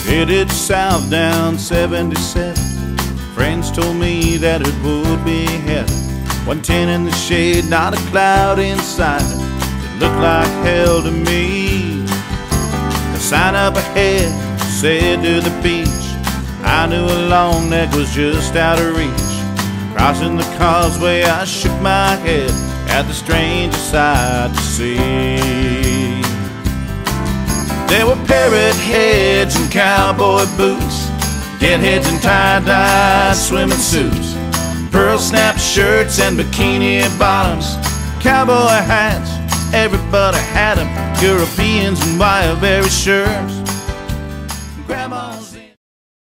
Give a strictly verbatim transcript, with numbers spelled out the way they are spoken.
Headed south down seventy-seven. Friends told me that it would be heaven. one ten in the shade, not a cloud inside. It looked like hell to me. The sign up ahead said to the beach. I knew a long neck was just out of reach. Crossing the causeway, I shook my head at the strangest sight to see. There were parrot heads and cowboy boots, deadheads and tie-dye swimming suits, pearl snap shirts and bikini bottoms, cowboy hats, everybody had them, Europeans and wild berry shirts. Grandma's